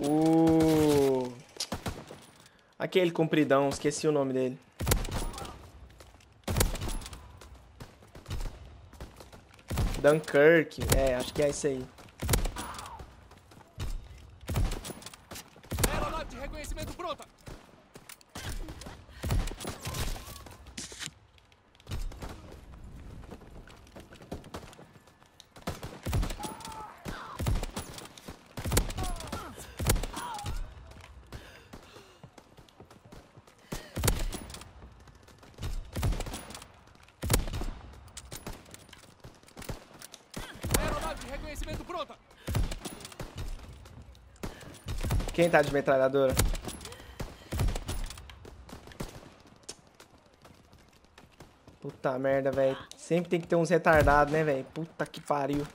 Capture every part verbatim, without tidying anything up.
O... Aquele compridão, esqueci o nome dele. Dunkirk, é, acho que é isso aí. Aeronave de reconhecimento pronta. Aeronave de reconhecimento pronta. Quem tá de metralhadora? Puta merda, velho. Sempre tem que ter uns retardados, né, velho? Puta que pariu.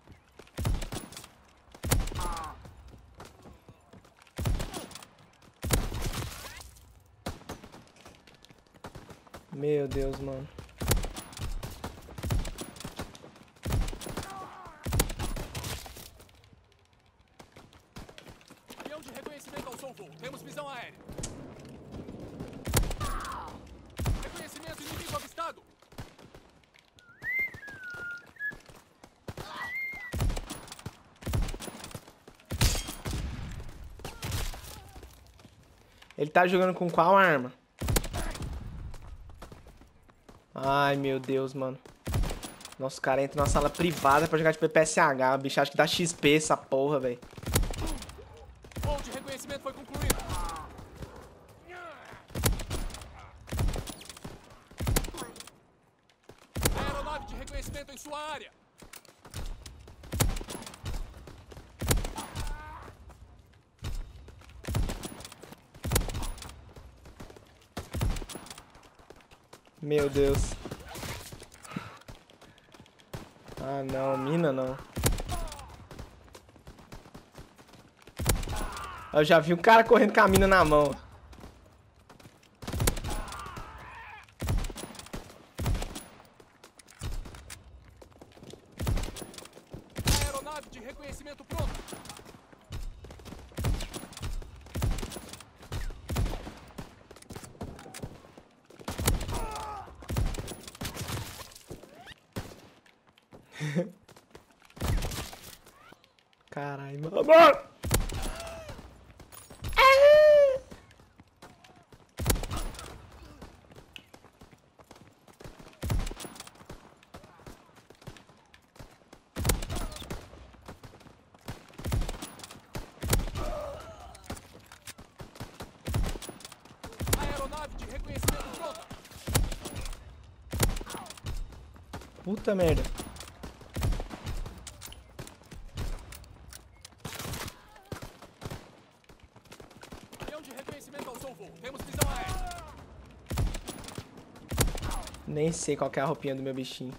Meu Deus, mano. Avião de reconhecimento ao solvoo. Temos visão aérea. Reconhecimento inimigo avistado. Ele tá jogando com qual arma? Ai, meu Deus, mano. Nossa, o cara entra numa sala privada pra jogar de P P S H. O bicho acha que dá X P essa porra, velho. Voo de reconhecimento foi concluído. Aeronave de reconhecimento em sua área. Meu Deus. Ah, não. Mina, não. Eu já vi um cara correndo com a mina na mão. Aeronave de reconhecimento pronta. Caralho, mano. Aeronave de reconhecimento pronta. Puta merda. Avião de reconhecimento ao solvoo. Temos visão aérea. Nem sei qual que é a roupinha do meu bichinho.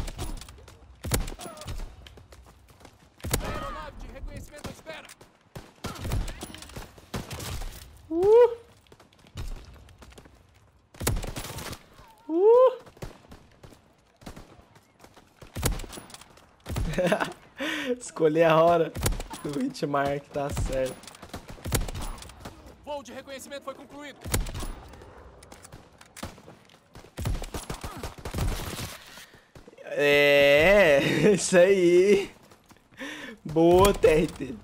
Aeronave de reconhecimento à espera. Uh! Uh! Escolher a hora do hitmark, tá certo. Voo de reconhecimento foi concluído. É, isso aí. Boa, T R T.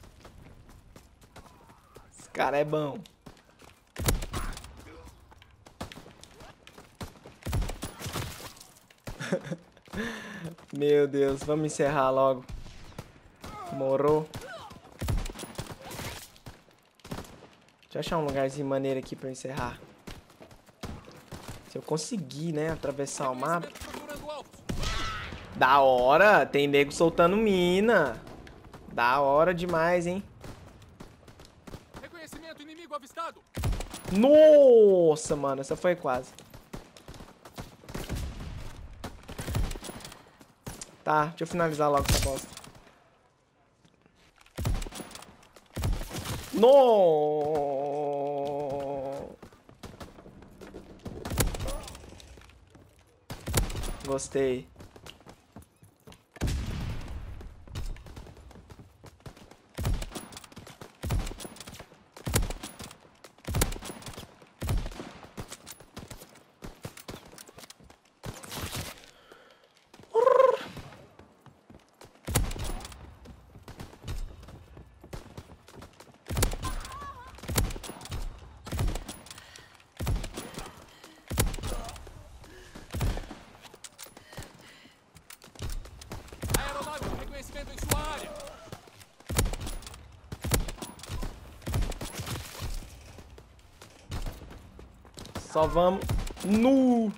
Esse cara é bom. Meu Deus, vamos encerrar logo. Morou. Deixa eu achar um lugarzinho maneiro aqui pra eu encerrar. Se eu conseguir, né, atravessar o mapa. Procurando alvo. Da hora, tem nego soltando mina. Da hora demais, hein. Reconhecimento inimigo avistado. Nossa, mano, essa foi quase. Tá, deixa eu finalizar logo essa bosta. No! Gostei. Só vamos. Nu!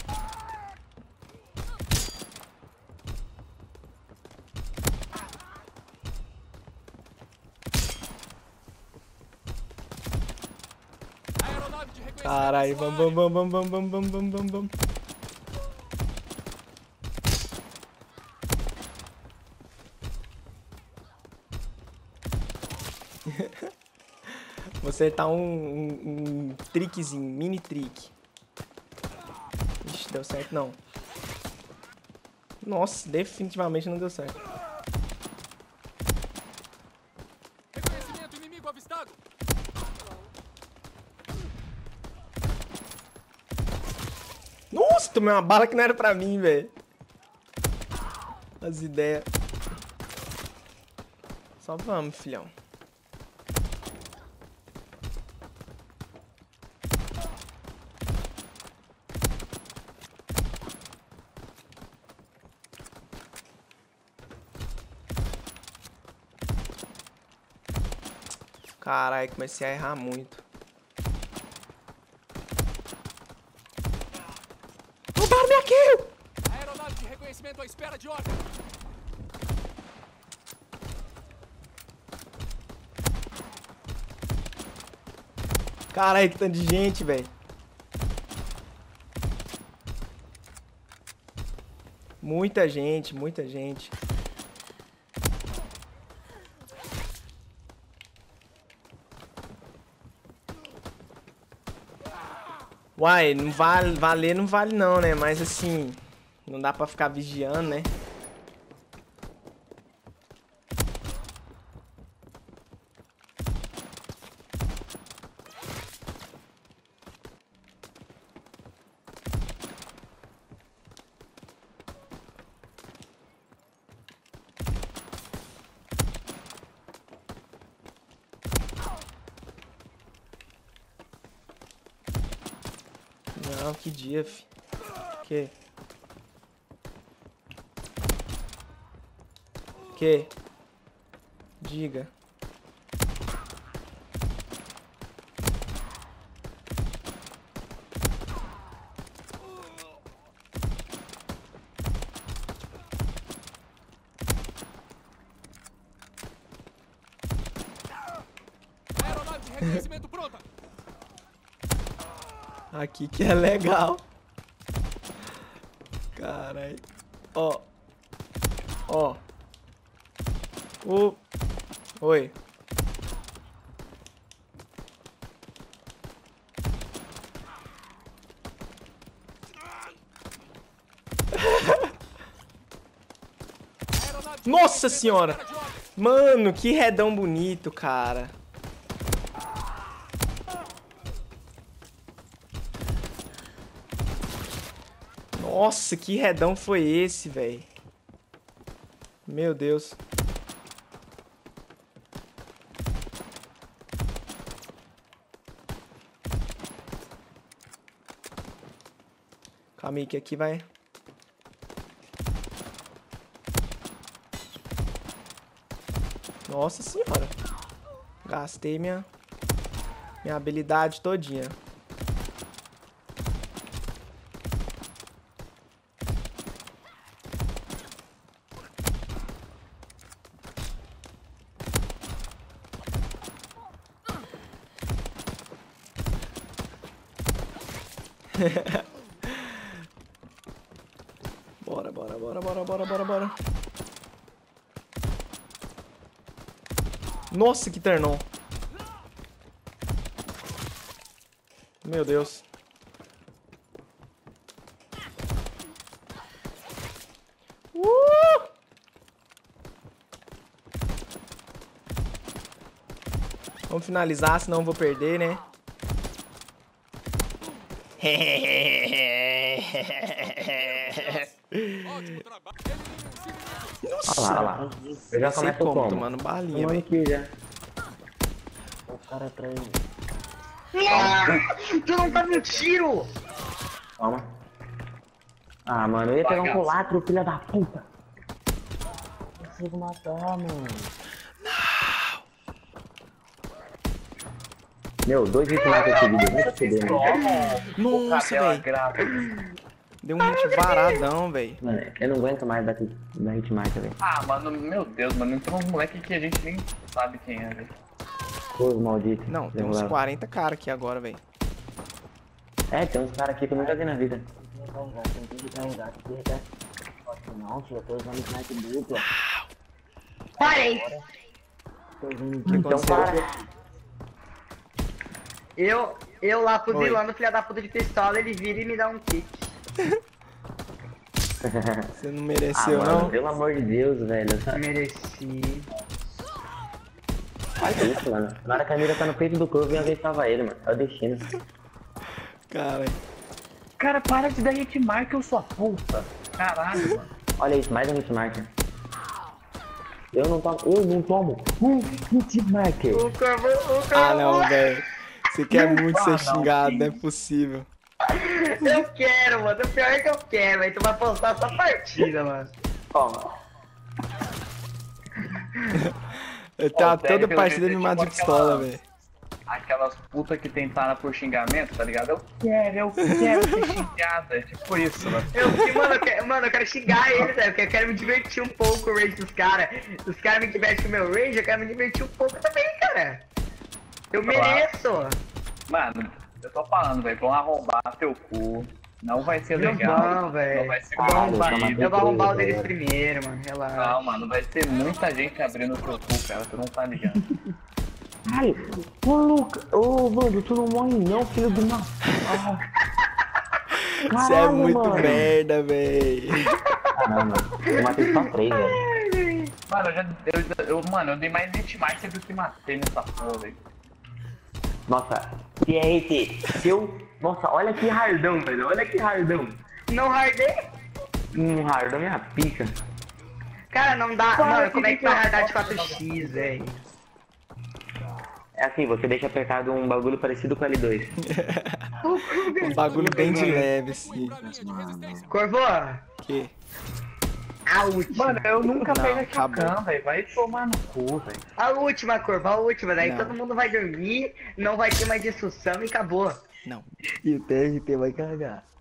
Aeronave de reconhecimento Caralho, à sua vamos, área. vamos, vamos, vamos, vamos, vamos, vamos, vamos, vamos. Você tá um, um, um trickzinho, mini trick. Ixi, deu certo não. Nossa, definitivamente não deu certo. Reconhecimento inimigo avistado. Nossa, tomei uma bala que não era pra mim, velho. As ideias. Só vamos, filhão. Caralho, comecei a errar muito. Roubaram minha kill! Aeronave de reconhecimento à espera de ordem. Caralho, que tanto de gente, velho. Muita gente, muita gente. Uai, não vale, valer não vale não, né? Mas assim, não dá pra ficar vigiando, né? Não, que dia, fi. Que? Que? Diga. Aeronave de reconhecimento pronta. Aqui que é legal. Caralho. Ó. Ó. O... Oi. Aeronave de Nossa reconhecimento à senhora. espera de ordem. Mano, que redão bonito, cara. Nossa, que redão foi esse, velho? Meu Deus. Calma aí, que aqui vai... Nossa senhora. Gastei minha... Minha habilidade todinha. Bora, bora, bora, bora, bora, bora, bora. Nossa, que ternon. Meu Deus. Uh! Vamos finalizar, senão eu vou perder, né? Ótimo trabalho. Elimine os inimigos. Nossa. Olha lá, olha lá. Eu já Sei começo como, como? tomando balinha, Tomando velho. aqui já. O cara atrás. Tu não tá no tiro! Calma. Ah, mano, eu ia pegar um colátrio, filha da puta. Eu consigo matar, mano. Meu, dois hitmarkers seguidos, muito fodeu, mano. Nossa, velho. Deu um hit varadão, velho. Mano, eu não aguento mais da, da hitmarker, velho. Ah, mano, meu Deus, mano. Tem uns moleque que a gente nem sabe quem é, velho. Pô, maldito. Não, tem uns quarenta caras aqui agora, velho. É, tem uns caras aqui que eu nunca vi na vida. Não, tio, eu tô usando sniper dupla. Parei! O que Então aconteceu? para. Eu, eu lá Oi. fuzilando, filha da puta de pistola, ele vira e me dá um kick. Você não Ah, mereceu, mano, não? pelo amor de Deus, velho. Mereci. Olha isso, mano. Na hora que a mira tá no peito do corvo, eu tava ele, mano. É o destino. Cara, Cara, para de dar hitmarker, sua puta. Caralho, mano. Olha isso, mais um hitmarker. Eu não tomo, eu não tomo um hitmarker. O corvo, o corvo. ah não, velho. Você quer muito Ah, ser não, xingado, sim. não é possível. Eu quero, mano. O pior é que eu quero, aí tu vai postar essa partida, mano. Toma. Eu tava Ô, sério, toda pelo partida jeito me é mato de tipo pistola, aquela- velho. Aquelas putas que tentaram por xingamento, tá ligado? Eu quero, eu quero ser xingada. É tipo isso, mano. Eu, mano, eu quero, mano, eu quero xingar eles, velho, porque eu quero me divertir um pouco com o rage dos caras. Os caras me divertem com o meu rage, eu quero me divertir um pouco também, cara. Eu Claro. mereço. Mano, eu tô falando, velho, vão arrombar teu cu. Não vai ser Não legal. vão, velho. Não vai ser Ah, eu arrombar. tô matando. Eu vou arrombar o deles primeiro, mano, relaxa. Não, mano, vai ter muita gente abrindo o teu cu, cara. Tu não tá ligado. Ai, ô Luca, ô mano, tu não morre não, filho de uma. Ah. Você é Caralho, muito mano. merda, velho. Ah, não, mano. Eu matei só três, velho. Mano, eu já. Eu, eu, mano, eu dei mais hitmarker do que matei nessa porra, velho. Nossa, que é esse? Seu. Nossa, olha que hardão, velho. Olha que hardão. Não hardei? Hum, hardão é minha pica. Cara, não dá. Para, Mano, como é que que vai que hardar de eu- quatro x, velho? É assim, você deixa apertado um bagulho parecido com o L dois. Um bagulho bem de leve, assim. Pra linha de resistência. Corvo, Que? a última. Mano, eu nunca Não, peguei a acabou. Khan, velho. Vai tomar no cu, velho. A última, Corvo, a última. Daí Não. todo mundo vai dormir, não vai ter mais discussão e acabou. Não. E o T R T vai carregar.